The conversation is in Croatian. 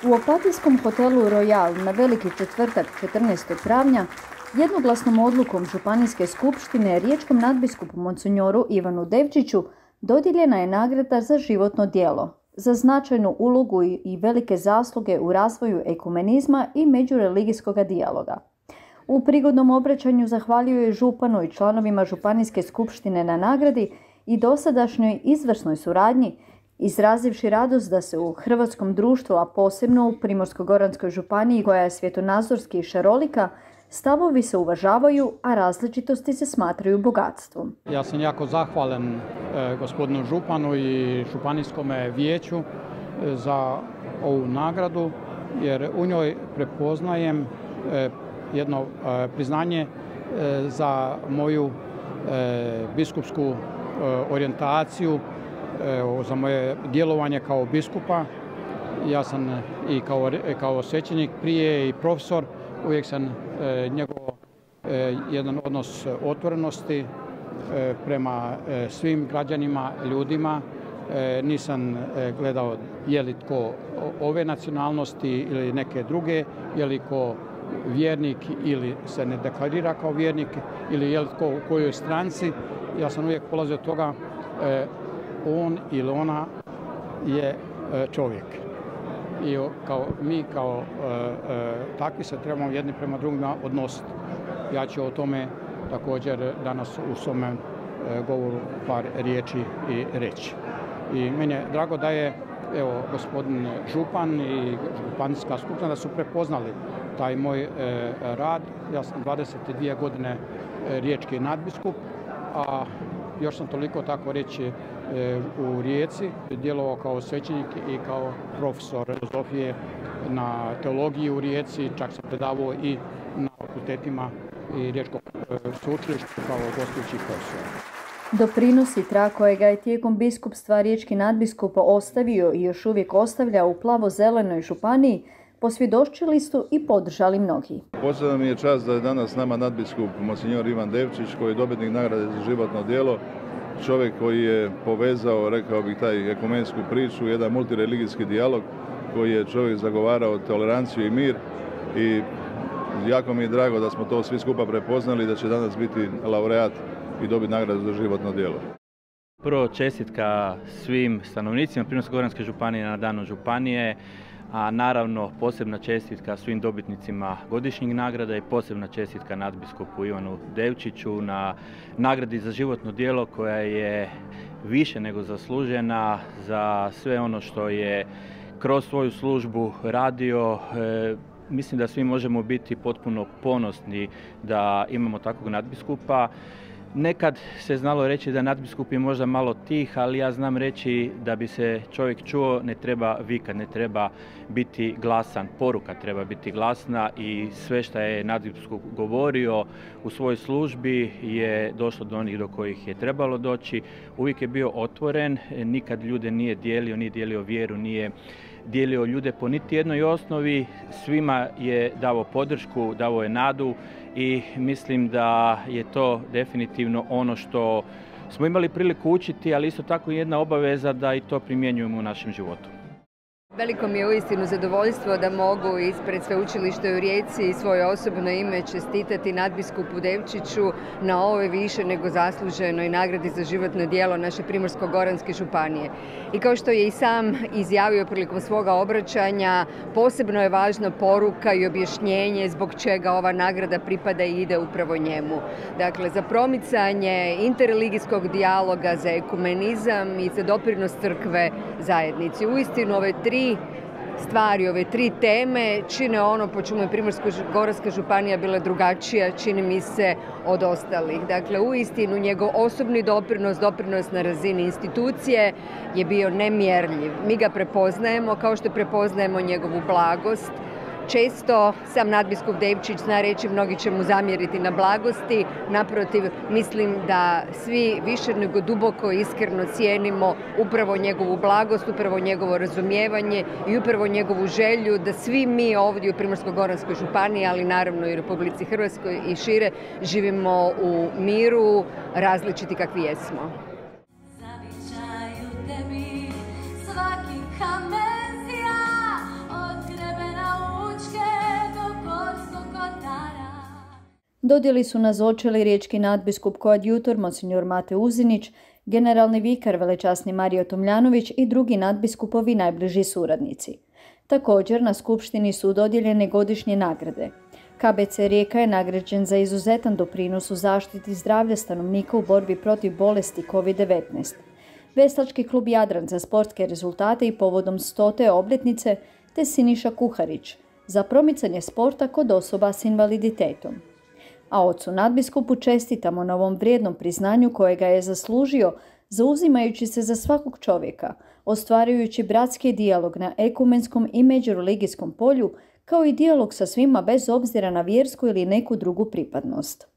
U Opatijskom hotelu Royal na Veliki četvrtak 14. travnja jednoglasnom odlukom Županijske skupštine riječkom nadbiskupu monsinjoru Ivanu Devčiću dodijeljena je nagrada za životno djelo, za značajnu ulogu i velike zasluge u razvoju ekumenizma i međureligijskog dijaloga. U prigodnom obraćanju zahvalio je županu i članovima Županijske skupštine na nagradi i dosadašnjoj izvrsnoj suradnji, izrazivši radost da se u hrvatskom društvu, a posebno u Primorsko-goranskoj županiji koja je svjetonazorski i šarolika, stavovi se uvažavaju, a različitosti se smatraju bogatstvom. Ja sam jako zahvalan gospodinu županu i županijskom vijeću za ovu nagradu, jer u njoj prepoznajem jedno priznanje za moju biskupsku orijentaciju, za moje djelovanje kao biskupa. Ja sam i kao svećenik prije i profesor, uvijek sam njegov jedan odnos otvorenosti prema svim građanima, ljudima. Nisam gledao je li tko ove nacionalnosti ili neke druge, je li tko vjernik ili se ne deklarira kao vjernik ili je li tko u kojoj stranci. Ja sam uvijek polazio od toga on ili ona je čovjek. I mi kao takvi se trebamo jedni prema drugima odnositi. Ja ću o tome također danas u svome govoru par riječi i reći. I meni je drago da je gospodin župan i županijska skupština da su prepoznali taj moj rad. Ja sam 22 godine riječki nadbiskup, a još sam toliko, tako reći, u Rijeci djelovao kao svećenik i kao profesor filozofije na teologiji u Rijeci, čak sam predavao i na fakultetima i Riječkog sveučilišta kao gostujući profesor. Doprinos i trag kojega je tijekom biskupstva riječki nadbiskup ostavio i još uvijek ostavlja u plavo-zelenoj županiji posvjedočili su i podržali mnogi. Posebno mi je čast da je danas s nama nadbiskup monsinjor Ivan Devčić, koji je dobitnik nagrade za životno djelo, čovjek koji je povezao, rekao bih, taj ekumensku priču, jedan multireligijski dijalog, koji je čovjek zagovarao toleranciju i mir, i jako mi je drago da smo to svi skupa prepoznali, da će danas biti laureat i dobiti nagradu za životno djelo. Prvo čestitka svim stanovnicima Primorsko-goranske županije na danu županije, a naravno posebna čestitka svim dobitnicima godišnjih nagrada i posebna čestitka nadbiskupu Ivanu Devčiću na nagradi za životno djelo koja je više nego zaslužena za sve ono što je kroz svoju službu radio. Mislim da svi možemo biti potpuno ponosni da imamo takvog nadbiskupa. Nekad se znalo reći da nadbiskup je možda malo tih, ali ja znam reći da bi se čovjek čuo ne treba vikat, ne treba biti glasan, poruka treba biti glasna i sve što je nadbiskup govorio u svojoj službi je došlo do onih do kojih je trebalo doći. Uvijek je bio otvoren, nikad ljude nije dijelio vjeru, nije dijelio ljude po niti jednoj osnovi, svima je dao podršku, dao je nadu i mislim da je to definitivno ono što smo imali priliku učiti, ali isto tako jedna obaveza da i to primjenjujemo u našem životu. Veliko mi je uistinu zadovoljstvo da mogu ispred Sveučilišta u Rijeci i svoje osobno ime čestitati nadbiskupu Devčiću na ovoj više nego zasluženoj nagradi za životno djelo naše Primorsko-goranske županije. I kao što je i sam izjavio prilikom svoga obraćanja, posebno je važna poruka i objašnjenje zbog čega ova nagrada pripada i ide upravo njemu. Dakle, za promicanje interreligijskog dijaloga, za ekumenizam i za doprinos crkve zajednici. Uistinu ove tri stvari, ove tri teme čine ono po čemu je Primorsko-goranska županija bila drugačija, čini mi se, od ostalih. Dakle, uistinu njegov osobni doprinos na razini institucije je bio nemjerljiv. Mi ga prepoznajemo kao što prepoznajemo njegovu blagost. Često sam nadbiskup Devčić zna reći, mnogi će mu zamjeriti na blagosti, naprotiv, mislim da svi više nego duboko iskreno cijenimo upravo njegovu blagost, upravo njegovo razumijevanje i upravo njegovu želju da svi mi ovdje u Primorsko-goranskoj županiji, ali naravno i u Republici Hrvatskoj i šire, živimo u miru, različiti kakvi jesmo. Zavičaju tebi svaki kamen zja od Dodjeli su nazočili riječki nadbiskup koadjutor Monsignor Mate Uzinić, generalni vikar velečasni Mario Tomljanović i drugi nadbiskupovi najbliži suradnici. Također na skupštini su dodijeljene godišnje nagrade. KBC Rijeka je nagrađen za izuzetan doprinos u zaštiti zdravlja stanovnika u borbi protiv bolesti COVID-19. Veslački klub Jadran za sportske rezultate i povodom 100. obljetnice, te Siniša Kuharić za promicanje sporta kod osoba s invaliditetom. A ocu nadbiskupu čestitamo na ovom vrijednom priznanju kojega je zaslužio zauzimajući se za svakog čovjeka, ostvarujući bratski dijalog na ekumenskom i međureligijskom polju, kao i dijalog sa svima bez obzira na vjersku ili neku drugu pripadnost.